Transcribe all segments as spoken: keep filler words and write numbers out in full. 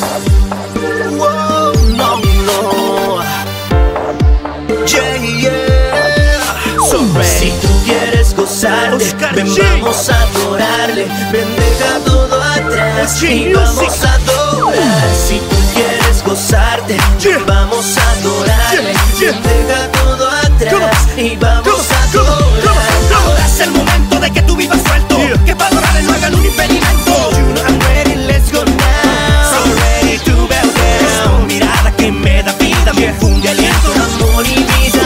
Whoa, no, no. Yeah, yeah. So si tú quieres gozarte, Oscar ven, G. vamos a adorarle. Ven, deja todo atrás Oye, y music. vamos a adorar. Si tú quieres gozarte, Yeah. ven, vamos a adorarle. Yeah, yeah. Ven, deja todo atrás y vamos Come a on, come on, adorar. come on. Ahora es el momento de que tú vivas suelto, Yeah. que para adorarle no hagan un impedimento. You know I'm ready, let's go now. So ready to bow down. Tu mirada que me da vida, me funde aliento. Amor y vida.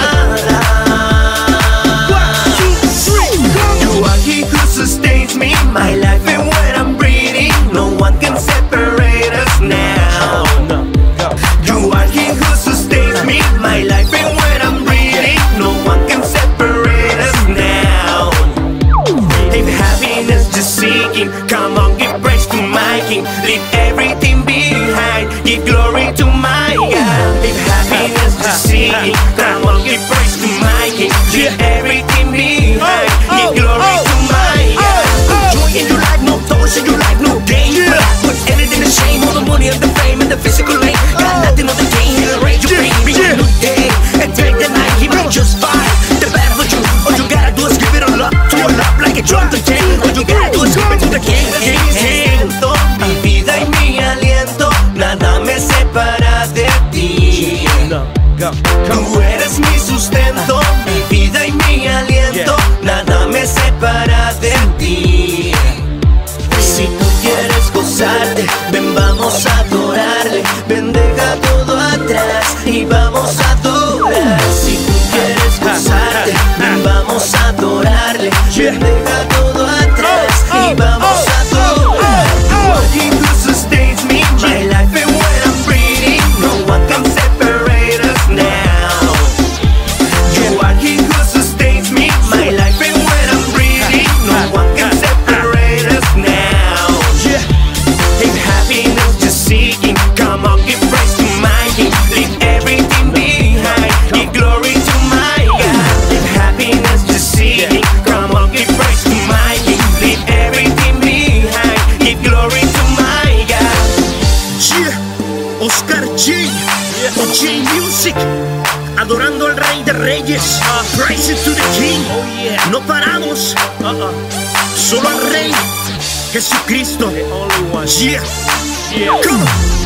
One, two, three, go. You are he who sustains me, my life, and when I'm breathing, no one can separate us now. You are he who sustains me, my life, and when I'm breathing, no one can separate us now. If happiness just seeking, come on, give praise to my King. Leave everything behind, give glory to my God. If happiness just seeking, come on, give praise to my King. Leave everything behind, give glory to my God. Joy in your life, no thorns in your life, no gain. But I put everything to shame, all the money and the fame and the physical lane. Got nothing on the gain, he'll rage your pain. Be a new day and take the night, he might just fight the battle for you. All you gotta do is give it all up to a love like a drum to take. All you gotta do is give it to the king, king, king. Siento mi vida y mi aliento, nada me separa de ti. Tú eres mi sustento, mi vida y mi aliento, nada me separa de ti. Si tú quieres gozarte, ven, vamos a adorarle. Ven, deja todo atrás y vamos a adorar. Si tú quieres gozarte, ven, vamos a adorarle. Ven, deja todo atrás y vamos a adorar. You are he who sustains me, my life, and when I'm breathing, no one can separate us now. You are he who sustains me, my life, and when I'm breathing, no one can separate us now. If happiness just seeking, come on, give praise to my King. Leave everything behind, give glory to my God. If happiness just seeking, come on, give praise to my King. Leave everything behind, give glory to my God. Yeah. Oscar G. O J Music. Adorando al Rey de Reyes. Praise it to the King. No paramos. Solo al Rey Jesucristo. Yeah. Come on.